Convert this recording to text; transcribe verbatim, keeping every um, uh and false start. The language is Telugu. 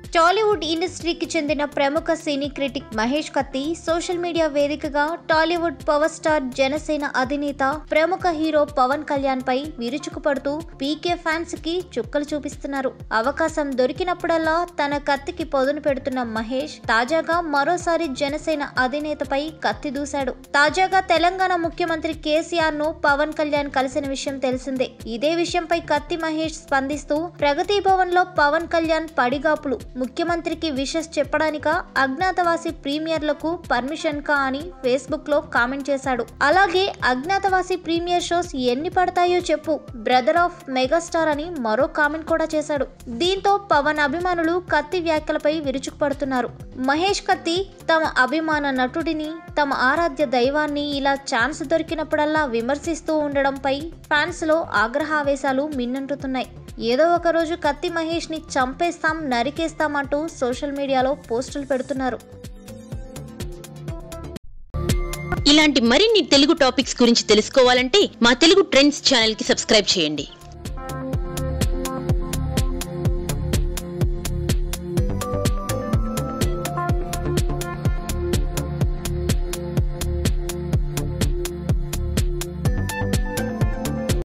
టాలీవుడ్ ఇండస్ట్రీకి చెందిన ప్రముఖ సినీ క్రిటిక్ మహేష్ కత్తి సోషల్ మీడియా వేదికగా టాలీవుడ్ పవర్ స్టార్ జనసేన అధినేత ప్రముఖ హీరో పవన్ కళ్యాణ్ పై విరుచుకుపడుతూ పీకే ఫ్యాన్స్ కి చుక్కలు చూపిస్తున్నారు. అవకాశం దొరికినప్పుడల్లా తన కత్తికి పొదును పెడుతున్న మహేష్ తాజాగా మరోసారి జనసేన అధినేతపై కత్తి దూశాడు. తాజాగా తెలంగాణ ముఖ్యమంత్రి కేసీఆర్ ను పవన్ కళ్యాణ్ కలిసిన విషయం తెలిసిందే. ఇదే విషయంపై కత్తి మహేష్ స్పందిస్తూ ప్రగతి భవన్ లో పవన్ కళ్యాణ్ పడిగాపులు, ముఖ్యమంత్రికి విషెస్ చెప్పడానిక, అజ్ఞాతవాసి ప్రీమియర్లకు పర్మిషన్ కా అని ఫేస్బుక్ లో కామెంట్ చేశాడు. అలాగే అజ్ఞాతవాసి ప్రీమియర్ షోస్ ఎన్ని పడతాయో చెప్పు, బ్రదర్ ఆఫ్ మెగాస్టార్ అని మరో కామెంట్ కూడా చేశాడు. దీంతో పవన్ అభిమానులు కత్తి వ్యాఖ్యలపై విరుచుకుపడుతున్నారు. మహేష్ కత్తి తమ అభిమాన నటుడిని, తమ ఆరాధ్య దైవాన్ని ఇలా ఛాన్స్ దొరికినప్పుడల్లా విమర్శిస్తూ ఉండడంపై ఫ్యాన్స్ లో ఆగ్రహావేశాలు మిన్నంటుతున్నాయి. ఏదో ఒక రోజు కత్తి మహేష్ ని చంపేస్తాం, నరికేస్తాం అంటూ సోషల్ మీడియాలో పోస్టులు పెడుతున్నారు. ఇలాంటి మరిన్ని తెలుగు టాపిక్స్ గురించి తెలుసుకోవాలంటే మా తెలుగు ట్రెండ్స్ ఛానల్ కి సబ్స్క్రైబ్ చేయండి.